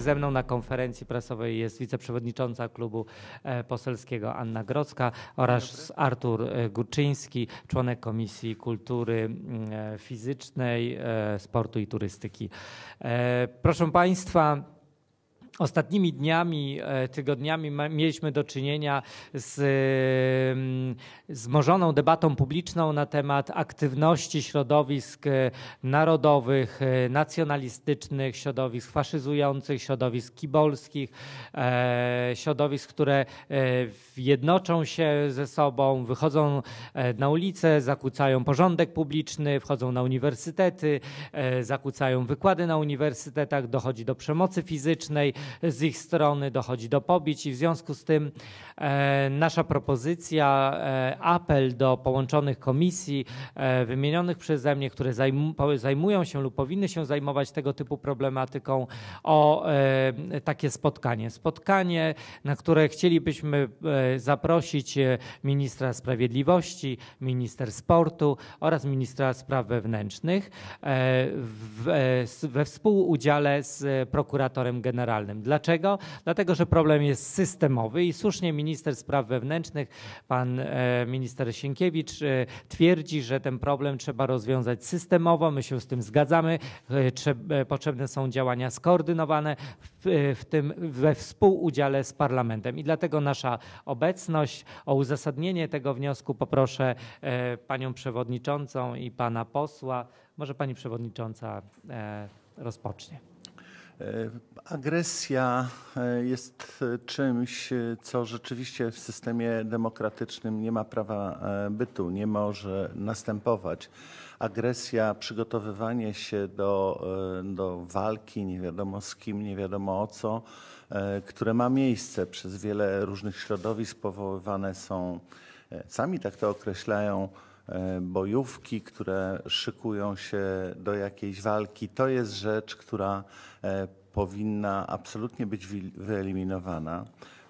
ze mną na konferencji prasowej jest wiceprzewodnicząca klubu poselskiego Anna Grodzka oraz Artur Górczyński, członek Komisji Kultury Fizycznej, Sportu i Turystyki. Proszę Państwa, ostatnimi dniami, tygodniami mieliśmy do czynienia z wzmożoną debatą publiczną na temat aktywności środowisk narodowych, nacjonalistycznych, środowisk faszyzujących, środowisk kibolskich, środowisk, które jednoczą się ze sobą, wychodzą na ulicę, zakłócają porządek publiczny, wchodzą na uniwersytety, zakłócają wykłady na uniwersytetach, dochodzi do przemocy fizycznej z ich strony, dochodzi do pobić i w związku z tym nasza propozycja, apel do połączonych komisji wymienionych przeze mnie, które zajmują się lub powinny się zajmować tego typu problematyką, o takie spotkanie. Spotkanie, na które chcielibyśmy zaprosić ministra sprawiedliwości, minister sportu oraz ministra spraw wewnętrznych we współudziale z prokuratorem generalnym. Dlaczego? Dlatego, że problem jest systemowy i słusznie minister spraw wewnętrznych, pan minister Sienkiewicz twierdzi, że ten problem trzeba rozwiązać systemowo. My się z tym zgadzamy. Potrzebne są działania skoordynowane, w tym we współudziale z parlamentem. I dlatego nasza obecność. O uzasadnienie tego wniosku poproszę panią przewodniczącą i pana posła. Może pani przewodnicząca rozpocznie. Agresja jest czymś, co rzeczywiście w systemie demokratycznym nie ma prawa bytu, nie może następować. Agresja, przygotowywanie się do walki, nie wiadomo z kim, nie wiadomo o co, które ma miejsce przez wiele różnych środowisk, powoływane są, sami tak to określają, bojówki, które szykują się do jakiejś walki. To jest rzecz, która powinna absolutnie być wyeliminowana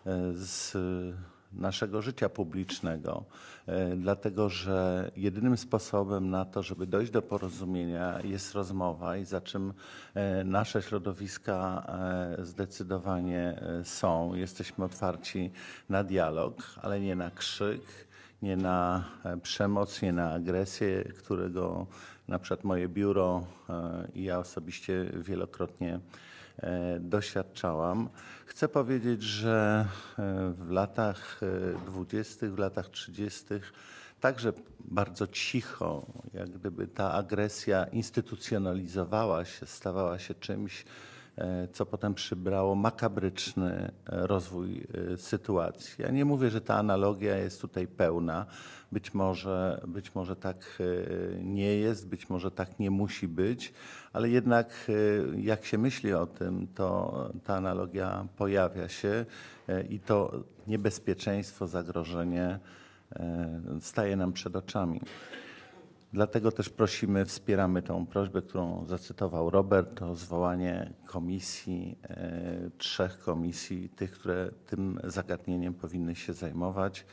z naszego życia publicznego, dlatego że jedynym sposobem na to, żeby dojść do porozumienia, jest rozmowa i za czym nasze środowiska zdecydowanie są. Jesteśmy otwarci na dialog, ale nie na krzyk, nie na przemoc, nie na agresję, którego na przykład moje biuro i ja osobiście wielokrotnie doświadczałam. Chcę powiedzieć, że w latach 20., w latach 30. także bardzo cicho, jak gdyby ta agresja instytucjonalizowała się, stawała się czymś, co potem przybrało makabryczny rozwój sytuacji. Ja nie mówię, że ta analogia jest tutaj pełna. Być może tak nie jest, być może tak nie musi być, ale jednak jak się myśli o tym, to ta analogia pojawia się i to niebezpieczeństwo, zagrożenie staje nam przed oczami. Dlatego też prosimy, wspieramy tą prośbę, którą zacytował Robert, o zwołanie komisji, 3 komisji, tych, które tym zagadnieniem powinny się zajmować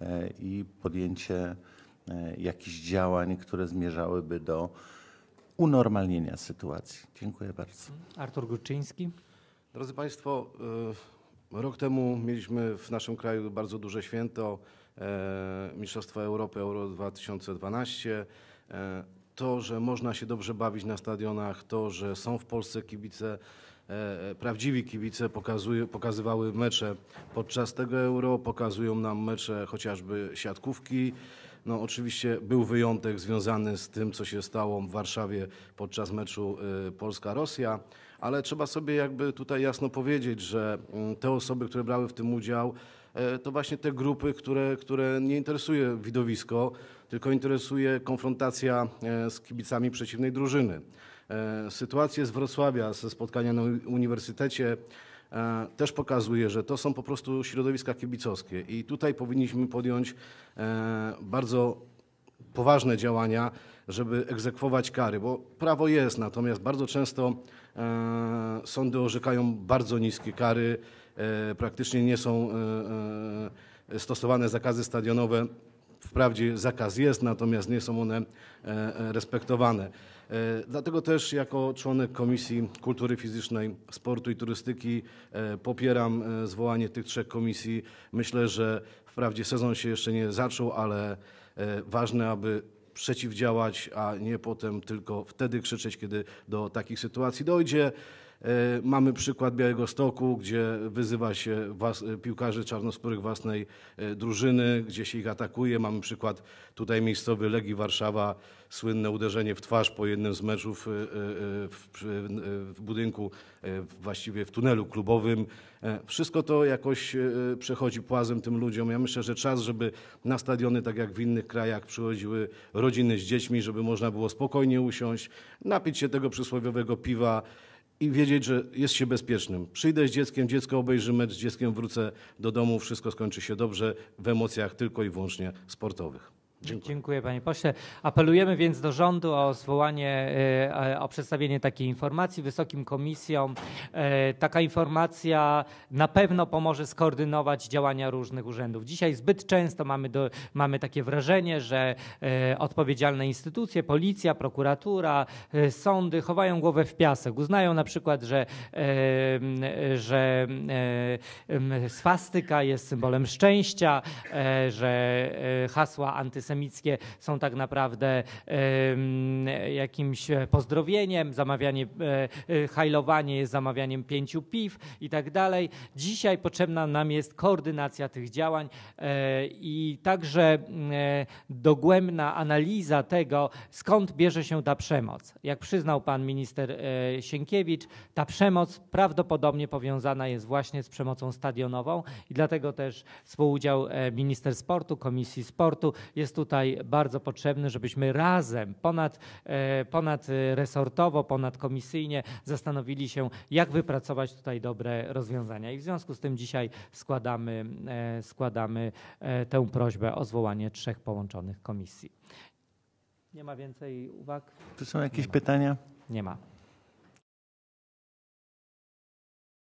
i podjęcie jakichś działań, które zmierzałyby do unormalnienia sytuacji. Dziękuję bardzo. Artur Górczyński. Drodzy Państwo, rok temu mieliśmy w naszym kraju bardzo duże święto, Mistrzostwa Europy Euro 2012. To, że można się dobrze bawić na stadionach, to, że są w Polsce kibice, prawdziwi kibice pokazywały mecze podczas tego Euro, pokazują nam mecze chociażby siatkówki. No oczywiście był wyjątek związany z tym, co się stało w Warszawie podczas meczu Polska-Rosja, ale trzeba sobie jakby tutaj jasno powiedzieć, że te osoby, które brały w tym udział, to właśnie te grupy, które nie interesuje widowisko, tylko interesuje konfrontacja z kibicami przeciwnej drużyny. Sytuacje z Wrocławia, ze spotkania na uniwersytecie też pokazuje, że to są po prostu środowiska kibicowskie i tutaj powinniśmy podjąć bardzo poważne działania, żeby egzekwować kary, bo prawo jest, natomiast bardzo często sądy orzekają bardzo niskie kary, praktycznie nie są stosowane zakazy stadionowe Wprawdzie zakaz jest, natomiast nie są one respektowane. Dlatego też jako członek Komisji Kultury Fizycznej, Sportu i Turystyki popieram zwołanie tych 3 komisji. Myślę, że wprawdzie sezon się jeszcze nie zaczął, ale ważne, aby przeciwdziałać, a nie potem tylko wtedy krzyczeć, kiedy do takich sytuacji dojdzie. Mamy przykład Białegostoku, gdzie wyzywa się piłkarzy czarnoskórych własnej drużyny, gdzie się ich atakuje. Mamy przykład tutaj miejscowy Legii Warszawa, słynne uderzenie w twarz po jednym z meczów w budynku, właściwie w tunelu klubowym. Wszystko to jakoś przechodzi płazem tym ludziom. Ja myślę, że czas, żeby na stadiony, tak jak w innych krajach, przychodziły rodziny z dziećmi, żeby można było spokojnie usiąść, napić się tego przysłowiowego piwa i wiedzieć, że jest się bezpiecznym. Przyjdę z dzieckiem, dziecko obejrzy mecz, z dzieckiem wrócę do domu, wszystko skończy się dobrze w emocjach tylko i wyłącznie sportowych. Dziękuję panie pośle. Apelujemy więc do rządu o zwołanie, o przedstawienie takiej informacji wysokim komisjom. Taka informacja na pewno pomoże skoordynować działania różnych urzędów. Dzisiaj zbyt często mamy takie wrażenie, że odpowiedzialne instytucje, policja, prokuratura, sądy chowają głowę w piasek. Uznają na przykład, że swastyka jest symbolem szczęścia, że hasła antysemickie są tak naprawdę jakimś pozdrowieniem, hajlowanie jest zamawianiem 5 piw i tak dalej. Dzisiaj potrzebna nam jest koordynacja tych działań i także dogłębna analiza tego, skąd bierze się ta przemoc. Jak przyznał pan minister Sienkiewicz, ta przemoc prawdopodobnie powiązana jest właśnie z przemocą stadionową i dlatego też współudział minister sportu, Komisji Sportu jest tutaj bardzo potrzebny, żebyśmy razem, ponadresortowo, ponadkomisyjnie zastanowili się, jak wypracować tutaj dobre rozwiązania. I w związku z tym dzisiaj składamy tę prośbę o zwołanie 3 połączonych komisji. Nie ma więcej uwag? Czy są jakieś pytania? Nie ma.